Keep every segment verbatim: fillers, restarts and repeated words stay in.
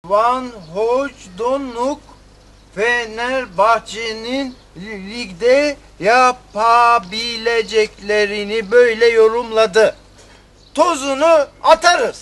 Van Hooijdonk Fenerbahçe'nin ligde yapabileceklerini böyle yorumladı. Tozunu atarız.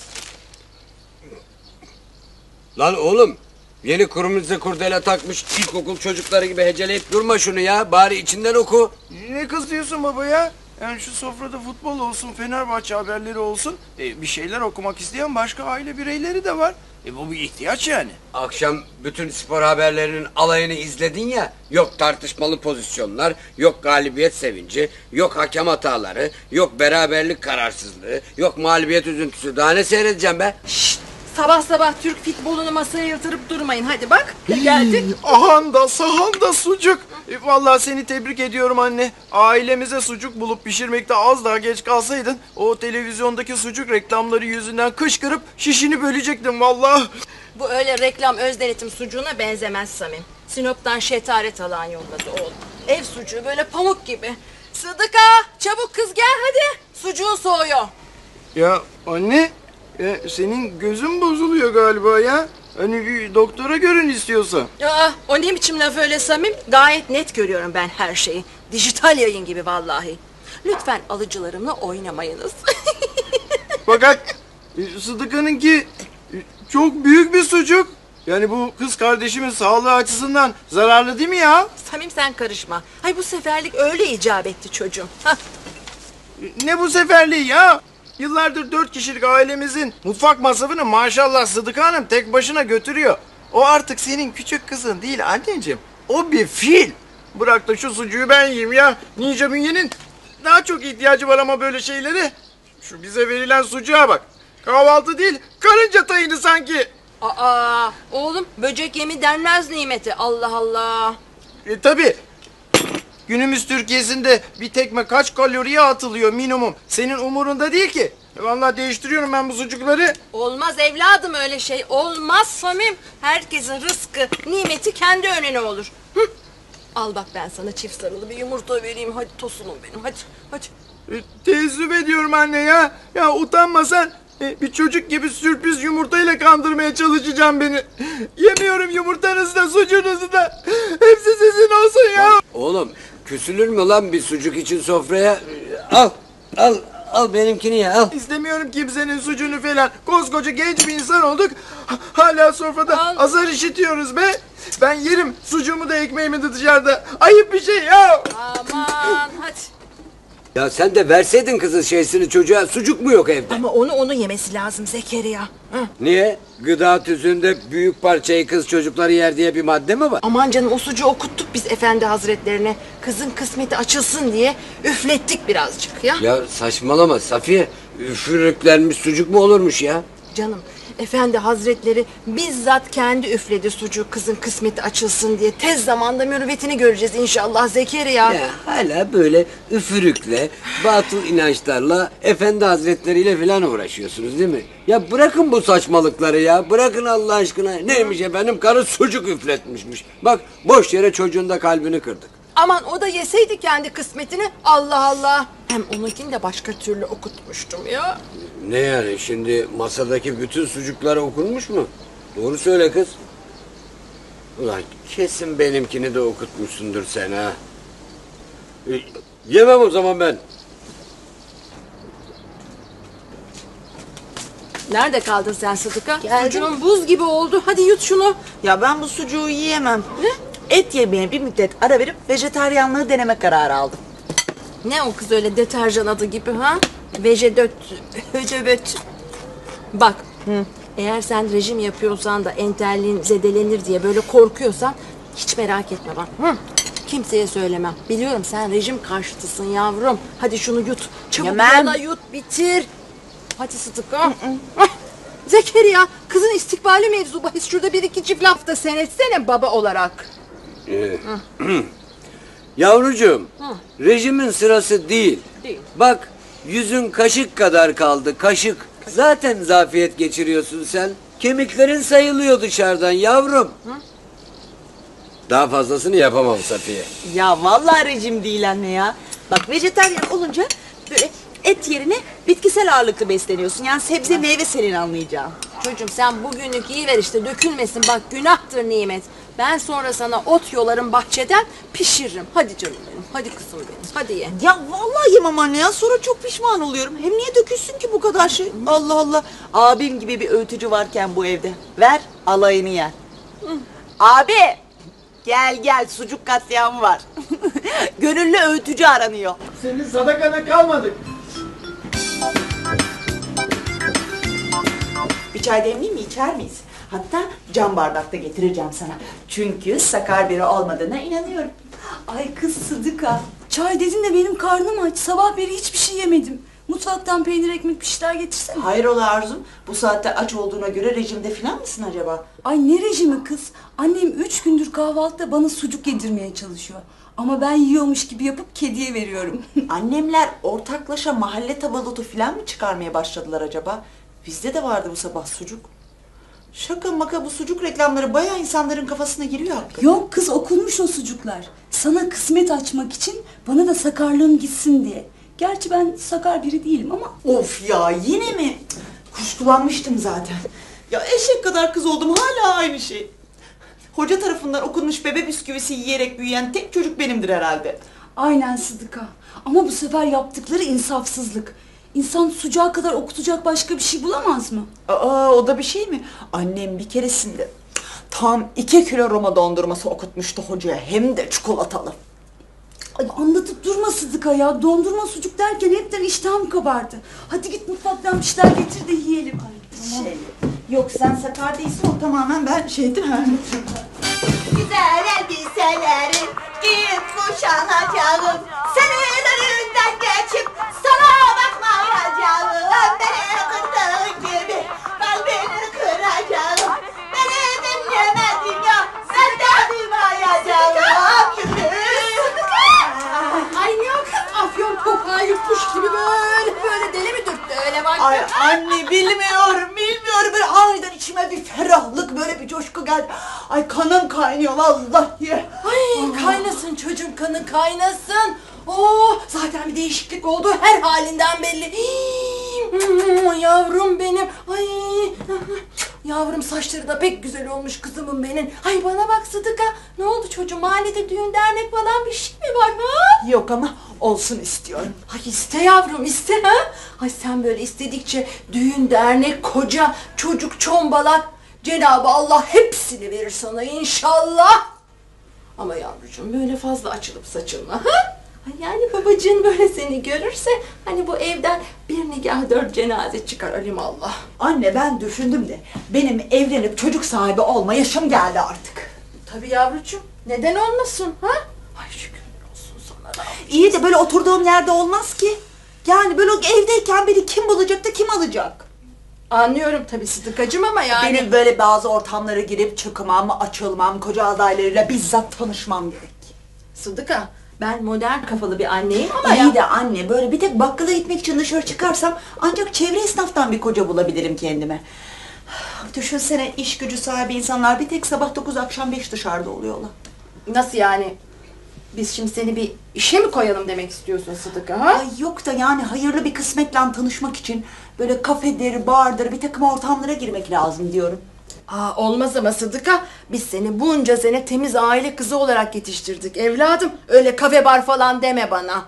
Lan oğlum, yeni kırmızı kurdele takmış ilkokul çocukları gibi heceleyip durma şunu ya. Bari içinden oku. Ne kızıyorsun baba ya? Yani şu sofrada futbol olsun, Fenerbahçe haberleri olsun. E, bir şeyler okumak isteyen başka aile bireyleri de var. E, bu bir ihtiyaç yani. Akşam bütün spor haberlerinin alayını izledin ya. Yok tartışmalı pozisyonlar, yok galibiyet sevinci, yok hakem hataları, yok beraberlik kararsızlığı, yok mağlubiyet üzüntüsü. Daha ne seyredeceğim be? Şşt! Sabah sabah Türk futbolunu masaya yatırıp durmayın. Hadi bak, geldik. Ahanda sahanda sucuk. E, vallahi seni tebrik ediyorum anne. Ailemize sucuk bulup pişirmekte az daha geç kalsaydın o televizyondaki sucuk reklamları yüzünden kışkırıp şişini bölecektim vallahi. Bu öyle reklam öz denetim sucuğuna benzemez Samim. Sinop'tan şetaret alan yolladı oğlum. Ev sucuğu böyle pamuk gibi. Sıdıka, çabuk kız gel hadi. Sucuğun soğuyor. Ya anne, e, senin gözün bozuluyor galiba ya. Hani bir doktora görün istiyorsa. Aa, o ne biçim laf öyle Samim? Gayet net görüyorum ben her şeyi. Dijital yayın gibi vallahi. Lütfen alıcılarımla oynamayınız. Fakat e, Sıdıka'nınki e, çok büyük bir sucuk. Yani bu kız kardeşimin sağlığı açısından zararlı değil mi ya? Samim sen karışma. Hay bu seferlik öyle icap etti çocuğum. Hah. E, Ne bu seferliği ya? Yıllardır dört kişilik ailemizin mutfak masrafını maşallah Sıdıka Hanım tek başına götürüyor. O artık senin küçük kızın değil anneciğim. O bir fil. Bırak da şu sucuğu ben yiyeyim ya. Ninja Bünye'nin daha çok ihtiyacı var ama böyle şeylere. Şu bize verilen sucuğa bak. Kahvaltı değil, karınca tayını sanki. Aa, oğlum böcek yemi denmez nimeti. Allah Allah. E tabi. Günümüz Türkiye'sinde bir tekme kaç kaloriye atılıyor minimum. Senin umurunda değil ki. E vallahi değiştiriyorum ben bu sucukları. Olmaz evladım öyle şey. Olmaz Samim. Herkesin rızkı, nimeti kendi önüne olur. Hı. Al bak ben sana çift sarılı bir yumurta vereyim. Hadi tosunum benim hadi. Hadi. E, teessüf ediyorum anne ya. Ya utanmasan e, bir çocuk gibi sürpriz yumurtayla kandırmaya çalışacağım beni. Yemiyorum yumurtanızı da sucuğunuzu da. Hepsi sizin olsun ya. Oğlum, küsülür mü lan bir sucuk için sofraya? Al, al, al benimkini ya al. İstemiyorum kimsenin sucuğunu falan. Koskoca genç bir insan olduk. H- Hala sofrada Al. azar işitiyoruz be. Ben yerim sucuğumu da ekmeğimi de dışarıda. Ayıp bir şey ya. Aman hadi. Ya sen de verseydin kızın şeysini çocuğa. Sucuk mu yok evde? Ama onu onu yemesi lazım Zekeriya. Hı. Niye? Gıda tüzüğünde büyük parçayı kız çocukları yer diye bir madde mi var? Aman canım o sucuğu okuttuk biz efendi hazretlerine. Kızın kısmeti açılsın diye üflettik birazcık ya. Ya saçmalama Safiye. Üfürüklenmiş sucuk mu olurmuş ya? Canım efendi hazretleri bizzat kendi üfledi sucuğu kızın kısmeti açılsın diye. Tez zamanda mürüvvetini göreceğiz inşallah Zekeriya. Ya hala böyle üfürükle, batıl inançlarla, efendi hazretleriyle falan uğraşıyorsunuz değil mi? Ya bırakın bu saçmalıkları ya. Bırakın Allah aşkına. Neymiş efendim? Karı sucuk üfletmişmiş. Bak boş yere çocuğun da kalbini kırdık. Aman o da yeseydi kendi kısmetini Allah Allah. Hem onunkini de başka türlü okutmuştum ya. Ne yani şimdi masadaki bütün sucuklar okunmuş mu? Doğru söyle kız. Ulan kesin benimkini de okutmuşsundur sen ha. E, yemem o zaman ben. Nerede kaldın sen Sıdıka? Geldim. Sucuğun buz gibi oldu. Hadi yut şunu. Ya ben bu sucuğu yiyemem. Ne? Et yemeye bir müddet ara verip vejetaryenliği deneme kararı aldım. Ne o kız öyle deterjan adı gibi ha? Vejedöt, höceböt. Bak, hı. Eğer sen rejim yapıyorsan da entelliğin zedelenir diye böyle korkuyorsan hiç merak etme bak. Hı. Kimseye söylemem. Biliyorum sen rejim karşıtısın yavrum. Hadi şunu yut. Çabuk Yemem. yola yut bitir. Hadi Sıdıka. Ah, Zekeriya kızın istikbali mevzu bahis. Şurada bir iki çift laf da sen etsene baba olarak. Ee, Yavrucuğum, Hı. rejimin sırası değil. Değil. Bak, yüzün kaşık kadar kaldı, kaşık. Zaten zafiyet geçiriyorsun sen. Kemiklerin sayılıyor dışarıdan yavrum. Hı? Daha fazlasını yapamam Safiye. Ya vallahi rejim değil anne ya. Bak vejetaryen olunca böyle et yerine bitkisel ağırlıklı besleniyorsun. Yani sebze meyve senin anlayacağın. çocuğum sen bugünlük yiyiver işte dökülmesin bak günahtır nimet. Ben sonra sana ot yolarım bahçeden pişiririm. Hadi canım benim hadi kızım benim hadi ye. Ya vallahi yemem anne ya. Sonra çok pişman oluyorum. Hem niye dökülsün ki bu kadar şey? Allah Allah. Abim gibi bir öğütücü varken bu evde. Ver alayını yer. Abi. Gel gel sucuk katliamı var. Gönüllü öğütücü aranıyor. Senin sadakana kalmadık. Bir çay demleyeyim mi içer miyiz? Hatta cam bardakta getireceğim sana. Çünkü sakar biri olmadığına inanıyorum. Ay kız Sıdıka, çay dedin de benim karnım aç. Sabah beri hiçbir şey yemedim. Mutfaktan peynir ekmek bir şeyler getirsene. Hayrola Arzum? Bu saatte aç olduğuna göre rejimde falan mısın acaba? Ay ne rejimi kız? Annem üç gündür kahvaltıda bana sucuk yedirmeye çalışıyor. Ama ben yiyormuş gibi yapıp kediye veriyorum. Annemler ortaklaşa mahalle tabalotu falan mı çıkarmaya başladılar acaba? Bizde de vardı bu sabah sucuk. Şaka maka bu sucuk reklamları bayağı insanların kafasına giriyor hakikaten. Yok kız okunmuş o sucuklar. Sana kısmet açmak için bana da sakarlığım gitsin diye. Gerçi ben sakar biri değilim ama. Of ya yine mi? Kuşkulanmıştım zaten. Ya eşek kadar kız oldum hala aynı şey. Hoca tarafından okunmuş bebe bisküvisi yiyerek büyüyen tek çocuk benimdir herhalde. Aynen Sıdıka. Ama bu sefer yaptıkları insafsızlık. İnsan sucuğa kadar okutacak başka bir şey bulamaz mı? Aa o da bir şey mi? Annem bir keresinde tam iki kilo Roma dondurması okutmuştu hocaya. Hem de çikolatalı. Ay anlatıp durma Sıdıka ya. Dondurma sucuk derken hepten iştahım kabardı. Hadi git mutfaktan bir şeyler getir de yiyelim. Ay, tamam. Şey, yok sen sakar değilsin o tamamen ben şeydim. Güzel elbiselerim giyip kuşanacağım. Senin önünden geçip sana bakmayacağım. Beni kırdığın gibi kalbini kıracağım. Beni dinlemedin ya ben de duymayacağım. Ay ne o kız afyon kokağı yutmuş gibi böyle böyle deli mi dürttü öyle bak. Ay anne bilmiyorum bilmiyorum böyle aniden içime bir ferahlık böyle bir coşku geldi. Ay kanım kaynıyor vallahi. Ay kaynasın çocuğum kanı kaynasın. Oo zaten bir değişiklik oldu her halinden belli. Hii, yavrum benim. Ay yavrum saçları da pek güzel olmuş kızımın benim. Ay bana bak Sıdıka ne oldu çocuğum mahallede düğün dernek falan bir şey mi var ha? Yok ama olsun istiyorum. Ay iste yavrum iste ha. Ay sen böyle istedikçe düğün dernek koca çocuk çombalak Cenab-ı Allah hepsini verir sana inşallah. Ama yavrucuğum böyle fazla açılıp saçılma ha? Ay yani babacığın böyle seni görürse hani bu evden bir nikah dört cenaze çıkar alimallah. Anne ben düşündüm de benim evlenip çocuk sahibi olma yaşım geldi artık. Tabii yavrucuğum neden olmasın ha? Ay şükür olsun sana Rabbim. İyi de böyle oturduğum yerde olmaz ki. Yani böyle evdeyken beni kim bulacak da kim alacak? Anlıyorum tabii Sıdıkacığım ama yani. Benim böyle bazı ortamlara girip çıkmam, açılmam, koca adaylarıyla bizzat tanışmam gerek. Sıdıka ben modern kafalı bir anneyim ama İyi ya. de anne böyle bir tek bakkala gitmek için dışarı çıkarsam ancak çevre esnaftan bir koca bulabilirim kendime. Düşünsene iş gücü sahibi insanlar bir tek sabah dokuz akşam beş dışarıda oluyorlar. Nasıl yani? Biz şimdi seni bir işe mi koyalım demek istiyorsun Sıdıka ha? Ay yok da yani hayırlı bir kısmetle tanışmak için böyle kafedir, bardır bir takım ortamlara girmek lazım diyorum. Aa, olmaz ama Sıdıka biz seni bunca sene temiz aile kızı olarak yetiştirdik evladım. Öyle kafe bar falan deme bana.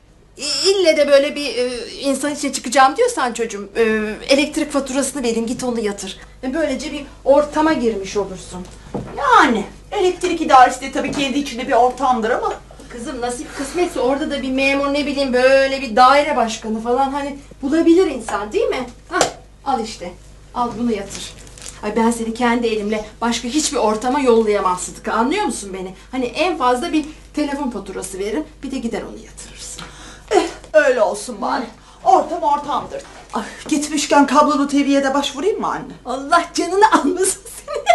İ- İlle de böyle bir e, insan içine çıkacağım diyorsan çocuğum e, elektrik faturasını vereyim git onu yatır. Ve böylece bir ortama girmiş olursun. Yani elektrik idaresi de tabii kendi içinde bir ortamdır ama Kızım nasip kısmetse orada da bir memur ne bileyim böyle bir daire başkanı falan hani bulabilir insan değil mi? Hah, al işte al bunu yatır. Ay ben seni kendi elimle başka hiçbir ortama yollayamam Sıdıka anlıyor musun beni? Hani en fazla bir telefon faturası verin bir de gider onu yatırırsın. eh, öyle olsun bari. Ortam ortamdır. Ay, gitmişken kablolu T V'ye de başvurayım mı anne? Allah canını almasın seni.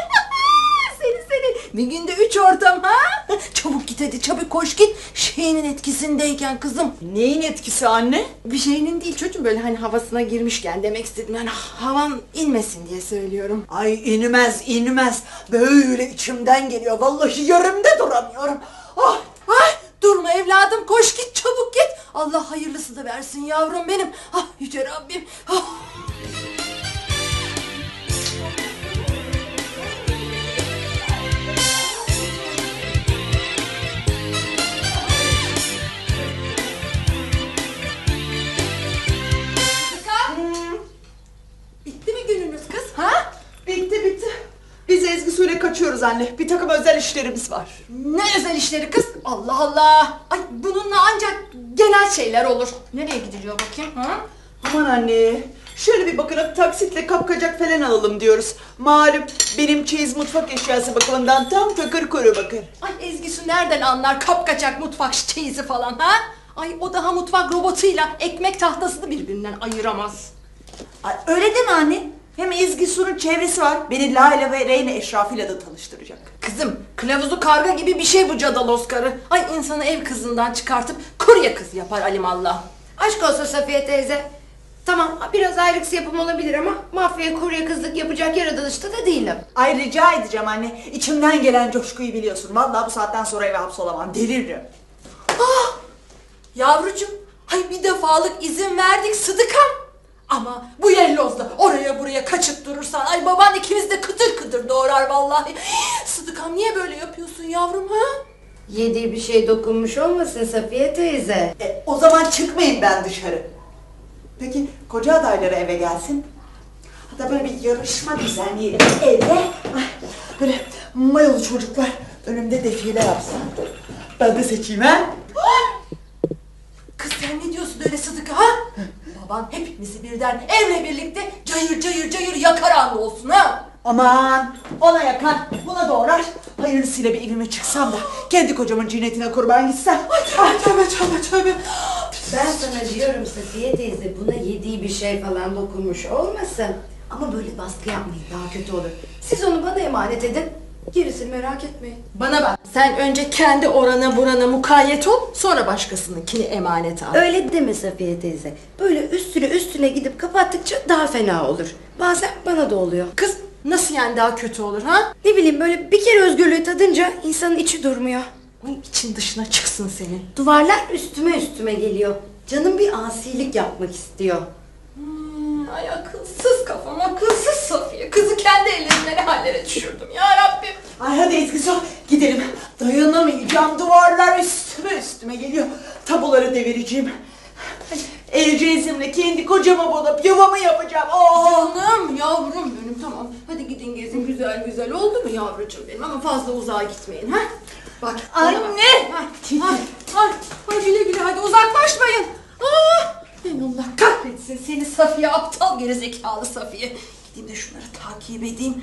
seni seni. Bir günde üç ortam ha? Çabuk git hadi çabuk koş git. Şeyinin etkisindeyken kızım. Neyin etkisi anne? Bir şeyinin değil çocuğum böyle hani havasına girmişken demek istedim. Yani havan inmesin diye söylüyorum. Ay inmez inmez. Böyle içimden geliyor. Vallahi yerimde duramıyorum. Ah, Ay durma evladım koş git çabuk git. Allah hayırlısı da versin yavrum benim. Ah yüce Rabbim. Ah. gidiyoruz anne. Bir takım özel işlerimiz var. Ne özel işleri kız? Allah Allah. Ay bununla ancak genel şeyler olur. Nereye gidiliyor bakayım? Ha? Aman anne. Şöyle bir bakalım, taksitle kapkacak falan alalım diyoruz. Malum benim çeyiz mutfak eşyası bakımından tam takır kuru bakır. Ay Ezgisu nereden anlar kapkacak mutfak çeyizi falan ha? Ay o daha mutfak robotuyla ekmek tahtasını birbirinden ayıramaz. Ay, öyle deme anne. Hem Ezgi Su'nun çevresi var. Beni Layla ve Reyne eşrafıyla da tanıştıracak. Kızım kılavuzu karga gibi bir şey bu cadalos karı. Ay insanı ev kızından çıkartıp kurye kız yapar alimallah. Aşk olsun Safiye teyze. Tamam biraz ayrıksı yapım olabilir ama mafya kurye kızlık yapacak yaratılışta da değilim. Ay rica edeceğim anne. İçimden gelen coşkuyu biliyorsun. Vallahi bu saatten sonra eve hapsolamam. Deliririm. Ah! Yavrucuğum, hay bir defalık izin verdik Sıdıkam. Ama bu yellozla oraya buraya kaçıp durursan ay baban ikimiz de kıtır kıtır doğrar vallahi. Sıdıkam niye böyle yapıyorsun yavrum ha? Yediği bir şey dokunmuş olmasın Safiye teyze. E, o zaman çıkmayayım ben dışarı. Peki koca adayları eve gelsin. Hatta böyle bir yarışma düzenleyelim evde. Ay, böyle mayolu çocuklar önümde defile yapsın. Ben de seçeyim ha. Kız sen ne diyorsun öyle Sıdıka ha? Baban hepimizi birden evle birlikte cayır cayır cayır yakar anlı olsun ha? Aman ona yakan buna doğrar. Hayırlısıyla bir evime çıksam da kendi kocamın cinnetine kurban gitsem. Ay tövbe tövbe tövbe tövbe. Ben sana diyorum Safiye teyze buna yediği bir şey falan dokunmuş olmasın. Ama böyle baskı yapmayın daha kötü olur. Siz onu bana emanet edin. Gerisini merak etmeyin. Bana bak sen önce kendi orana burana mukayyet ol sonra başkasınınkini emanet al. Öyle deme Safiye teyze. Böyle üstüne üstüne gidip kapattıkça daha fena olur. Bazen bana da oluyor. Kız nasıl yani daha kötü olur ha? Ne bileyim böyle bir kere özgürlüğü tadınca insanın içi durmuyor. Ay, için dışına çıksın senin. Duvarlar üstüme üstüme geliyor. Canım bir asilik yapmak istiyor. Hmm, ay akılsız kafam akılsız Safiye. Kızı kendi ellerimle ne hallere düşürdüm ya Rabbim. Ay hadi Ezgi gidelim. Dayanamayacağım, duvarlar üstüme üstüme geliyor. Tabuları devireceğim. El cezimle kendi kocama bulup yuvamı yapacağım. Oh! Canım yavrum benim tamam. Hadi gidin gezin güzel güzel oldu mu yavrucuğum benim ama fazla uzağa gitmeyin ha. Bak bana bak. Anne! Ha, Ay, ay, ay güle güle hadi uzaklaşmayın. Ah, Allah kahretsin seni Safiye aptal gerizekalı Safiye. Gideyim de şunları takip edeyim.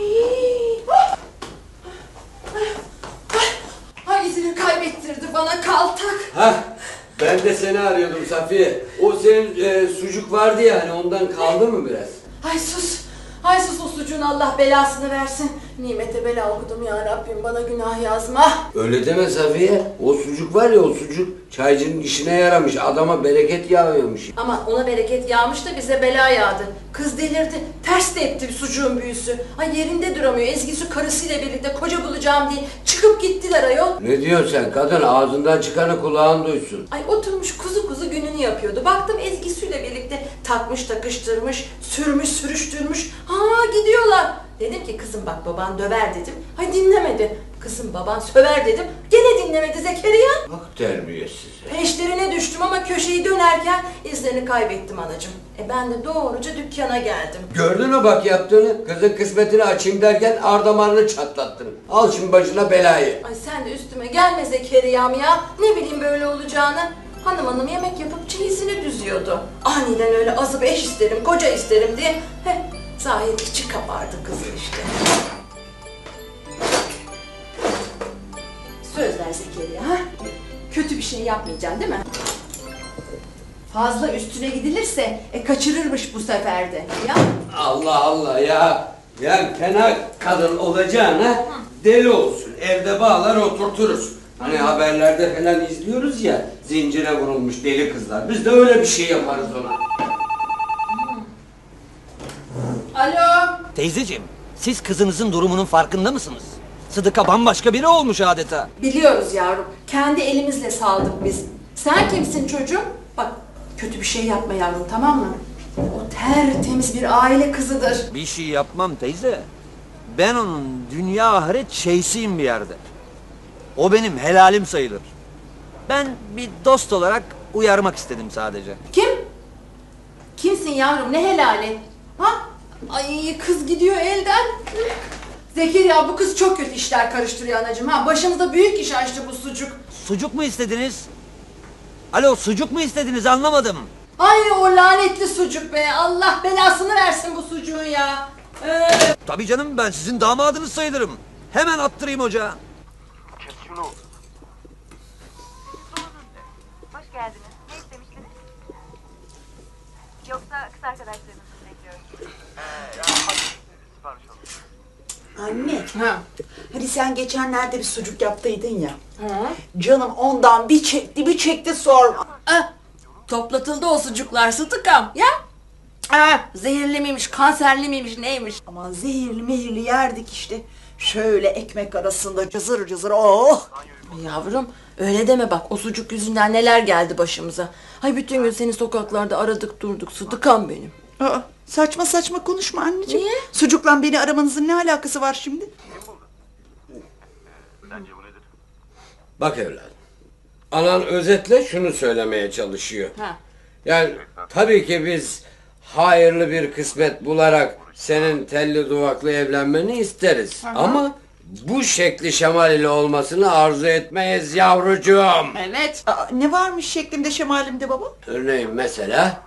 Ay izini kaybettirdi bana kaltak. Hah, ben de seni arıyordum Safiye. O senin e, sucuk vardı ya hani ondan kaldı mı biraz? Ay sus. Ay sus o sucuğun Allah belasını versin. Nimete bela okudum ya Rabbim bana günah yazma. Öyle deme Safiye. O sucuk var ya o sucuk çaycının işine yaramış. Adama bereket yağıyormuş. Ama ona bereket yağmış da bize bela yağdı. Kız delirdi. Ters de etti bir sucuğun büyüsü. Ay yerinde duramıyor. Ezgisu karısıyla birlikte koca bulacağım diye çıkıp gittiler ayol. Ne diyorsun sen kadın? Ağzından çıkanı kulağın duysun. Ay oturmuş kuzu kuzu gününü yapıyordu. Baktım Ezgisu'yla birlikte takmış takıştırmış, sürmüş sürüştürmüş. Ha gidiyorlar. Dedim ki kızım bak baban döver dedim. Ay dinlemedi. Kızım baban söver dedim. Gene dinlemedi Zekeriya. Bak terbiyesiz. Peşlerine düştüm ama köşeyi dönerken izlerini kaybettim anacığım. E ben de doğruca dükkana geldim. Gördün mü bak yaptığını? Kızın kısmetini açayım derken ardamarını çatlattın. Al şimdi başına belayı. Ay sen de üstüme gelme Zekeriya'm ya. Ne bileyim böyle olacağını. Hanım hanım yemek yapıp çeyizini düzüyordu. Aniden öyle azıp eş isterim, koca isterim diye. Heh, zahir içi kabardı kızın işte. Söz ver Zekeriya ha? Kötü bir şey yapmayacaksın değil mi? Fazla üstüne gidilirse e, kaçırırmış bu sefer de. Ya Allah Allah ya. Ya fena kadın olacaksın ha. Deli olsun. Evde bağlar oturturuz. Hani haberlerde falan izliyoruz ya. Zincire vurulmuş deli kızlar. Biz de öyle bir şey yaparız ona. alo. Teyzeciğim, siz kızınızın durumunun farkında mısınız? Sıdıka bambaşka biri olmuş adeta. Biliyoruz yavrum. Kendi elimizle saldık biz. Sen kimsin çocuğum? Bak kötü bir şey yapma yavrum tamam mı? O tertemiz bir aile kızıdır. Bir şey yapmam teyze. Ben onun dünya ahiret şeysiyim bir yerde. O benim helalim sayılır. Ben bir dost olarak uyarmak istedim sadece. Kim? Kimsin yavrum? Ne helali? Ha? Ay kız gidiyor elden. Zekeriya bu kız çok kötü işler karıştırıyor anacığım ha. Başımıza büyük iş açtı bu sucuk. Sucuk mu istediniz? Alo, sucuk mu istediniz, anlamadım. Ay o lanetli sucuk be. Allah belasını versin bu sucuğun ya. Ee... Tabii canım, ben sizin damadınız sayılırım. Hemen attırayım ocağa. Hoş geldiniz. Ne istemiştiniz? Yoksa kız arkadaşlarınızı mı bekliyorsunuz? Anne, Ha. hani sen geçenlerde bir sucuk yaptıydın ya. Ha. Canım ondan bir çekti bir çekti sorma. Ah, toplatıldı o sucuklar Sıtıkam ya. Ah, zehirli miymiş, kanserli miymiş, neymiş? Aman zehirli mehirli yerdik işte. Şöyle ekmek arasında cızır cızır oh. Yavrum öyle deme bak, o sucuk yüzünden neler geldi başımıza. Hay bütün gün seni sokaklarda aradık durduk Sıtıkam benim. Aa, saçma saçma konuşma anneciğim. Niye? Sucukla beni aramanızın ne alakası var şimdi? Bak evladım. Anan özetle şunu söylemeye çalışıyor. Ha. Yani tabii ki biz hayırlı bir kısmet bularak senin telli duvaklı evlenmeni isteriz. Ama bu şekli şemal ile olmasını arzu etmeyiz yavrucuğum. Evet. Aa, ne varmış şeklimde şemalimde baba? Örneğin mesela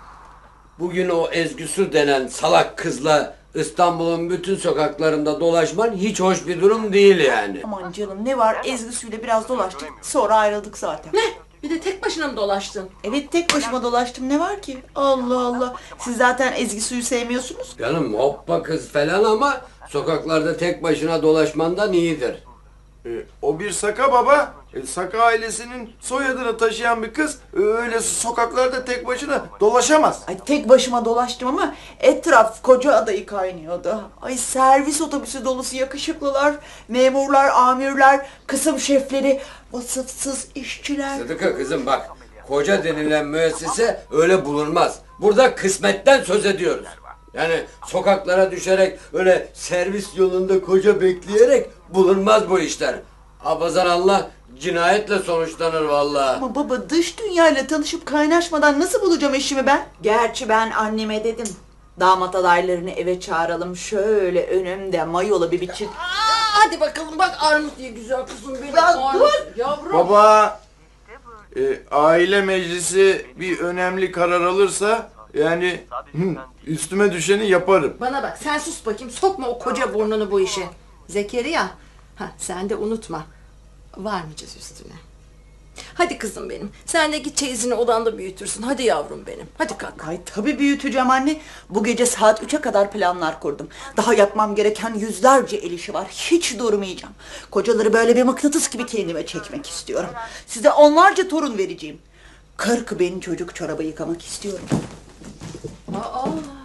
bugün o Ezgi Su denen salak kızla İstanbul'un bütün sokaklarında dolaşman hiç hoş bir durum değil yani. Aman canım ne var Ezgi Su'yla biraz dolaştık sonra ayrıldık zaten. Ne? Bir de tek başına mı dolaştın? Evet tek başıma dolaştım ne var ki? Allah Allah. Siz zaten Ezgi Su'yu sevmiyorsunuz. Canım hoppa kız falan ama sokaklarda tek başına dolaşmandan iyidir. E, o bir Saka baba. E, Saka ailesinin soyadını taşıyan bir kız e, öyle sokaklarda tek başına dolaşamaz. Ay tek başıma dolaştım ama etraf koca adayı kaynıyordu. Ay servis otobüsü dolusu yakışıklılar, memurlar, amirler, kısım şefleri, vasıfsız işçiler. Sıdıka kızım bak, koca denilen müessese öyle bulunmaz. Burada kısmetten söz ediyoruz. Yani sokaklara düşerek öyle servis yolunda koca bekleyerek bulunmaz bu işler. Abazan Allah cinayetle sonuçlanır vallahi. Ama baba dış dünyayla tanışıp kaynaşmadan nasıl bulacağım eşimi ben? Gerçi ben anneme dedim. Damat adaylarını eve çağıralım şöyle önümde mayolu bir biçim. Aa, hadi bakalım bak armut diye güzel kızım benim. Ya Armut. dur! Yavrum. Baba, e, aile meclisi bir önemli karar alırsa yani hı, üstüme düşeni yaparım. Bana bak sen sus bakayım, sokma o koca burnunu bu işe. Zekeriya, ha, sen de unutma, varmayacağız üstüne. Hadi kızım benim, sen de git çeyizini odanda büyütürsün. Hadi yavrum benim, hadi kalk. Ay tabii büyüteceğim anne. Bu gece saat üçe kadar planlar kurdum. Daha yapmam gereken yüzlerce el işi var. Hiç durmayacağım. Kocaları böyle bir mıknatıs gibi kendime çekmek istiyorum. Size onlarca torun vereceğim. Kırk bin çocuk çorabı yıkamak istiyorum. Aa,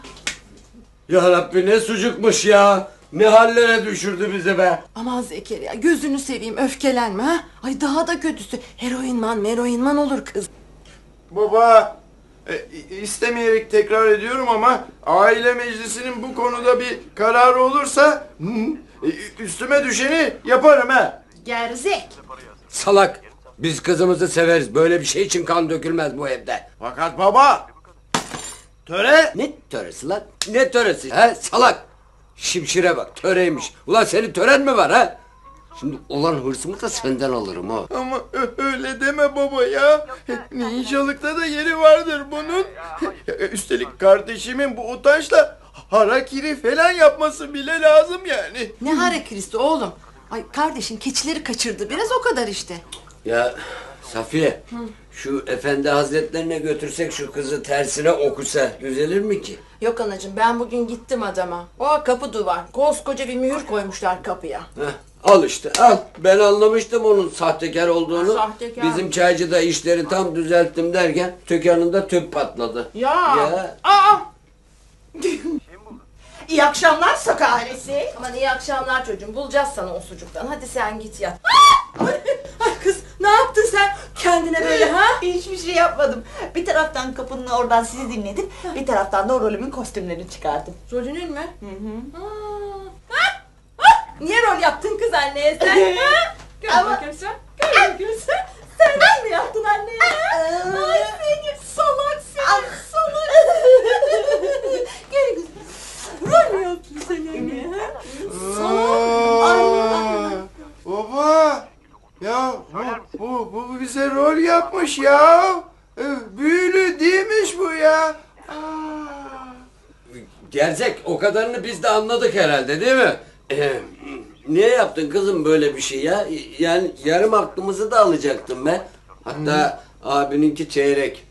Ya Rabbi ne sucukmuş ya. Ne hallere düşürdü bizi be. aman Zekeriya gözünü seveyim, öfkelenme ha. Ay daha da kötüsü, heroinman meroinman olur kız. Baba, e, istemeyerek tekrar ediyorum ama aile meclisinin bu konuda bir kararı olursa hı, e, üstüme düşeni yaparım ha. Gerzek. Salak. Biz kızımızı severiz. Böyle bir şey için kan dökülmez bu evde. Fakat baba, töre Ne töresi lan? Ne töresi? He salak. Şimşire bak töreymiş. Ulan senin tören mi var ha? Şimdi olan hırsımı da senden alırım ha. ama ö- öyle deme baba ya. Ninjalıkta da yeri vardır bunun. Üstelik kardeşimin bu utançla harakiri falan yapması bile lazım yani. Ne harekirisi oğlum. Ay kardeşin keçileri kaçırdı biraz, o kadar işte. Ya Safiye, şu efendi hazretlerine götürsek şu kızı tersine okusa düzelir mi ki? Yok anacığım, ben bugün gittim adama. O kapı duvar, koskoca bir mühür koymuşlar kapıya. Heh, al işte al. Ben anlamıştım onun sahtekar olduğunu. Sahtekar. Bizim çaycıda işleri tam düzelttim derken dükkanında tüp patladı. Ya. Ya. Aa. İyi akşamlar Saka ailesi. Aman iyi akşamlar çocuğum, bulacağız sana o sucuktan. Hadi sen git yat. Ay, ay kız ne yaptın sen kendine böyle ha? Hiçbir şey yapmadım. Bir taraftan kapının oradan sizi dinledim. Bir taraftan da o rolümün kostümlerini çıkardım. Rolünün mü? Hı hı. Ha? Ha? Niye rol yaptın kız anneye sen? Ha? Gör Ama- bakayım sen. Gör bakayım sen. Sen de mi yaptın anneye? Ha? Ay seni salak seni salak. Gel kızım. Rol mü yaptın sen anneye? Ha? Salak. bu, bu, bu bize rol yapmış ya. E, Büyülü değilmiş bu ya. Aa. Gerçek, o kadarını biz de anladık herhalde değil mi? Ee, niye yaptın kızım böyle bir şey ya? Yani yarım aklımızı da alacaktım ben. Hatta abininki çeyrek.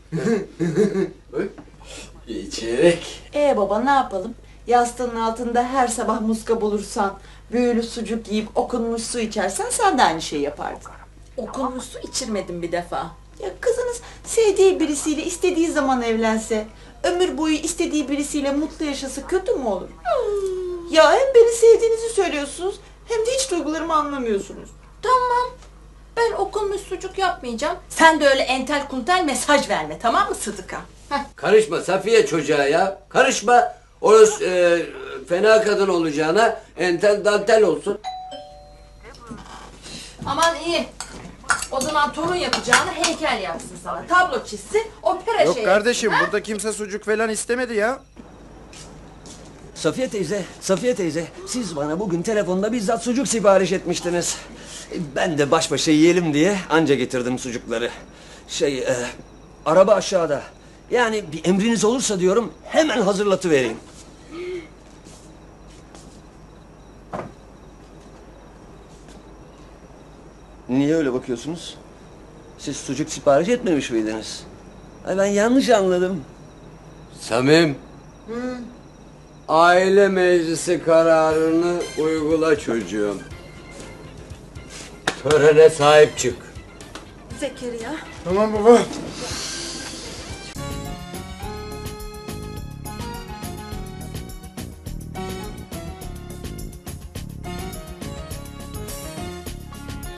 Çeyrek. Ee baba ne yapalım? Yastığın altında her sabah muska bulursan, büyülü sucuk yiyip okunmuş su içersen sen de aynı şeyi yapardın. Okunmuş su içirmedim bir defa. Ya kızınız sevdiği birisiyle istediği zaman evlense, ömür boyu istediği birisiyle mutlu yaşasa kötü mü olur? Ya hem beni sevdiğinizi söylüyorsunuz hem de hiç duygularımı anlamıyorsunuz. Tamam. Ben okunmuş sucuk yapmayacağım. Sen de öyle entel kuntel mesaj verme, tamam mı Sıdıka? Heh. Karışma Safiye çocuğa ya. Karışma. Orası e, fena kadın olacağına entel dantel olsun. Aman iyi. O zaman torun yapacağını heykel yapsın sana. Tablo çizsin, opera Yok şey kardeşim yapsın, ha? burada kimse sucuk falan istemedi ya. Safiye teyze, Safiye teyze, siz bana bugün telefonda bizzat sucuk sipariş etmiştiniz. Ben de baş başa yiyelim diye anca getirdim sucukları. Şey, e, araba aşağıda. Yani bir emriniz olursa diyorum hemen hazırlatıvereyim. Niye öyle bakıyorsunuz? Siz sucuk sipariş etmemiş miydiniz? Ay ben yanlış anladım. Samim. Aile meclisi kararını uygula çocuğum. Törene sahip çık. Zekeriya. Tamam baba.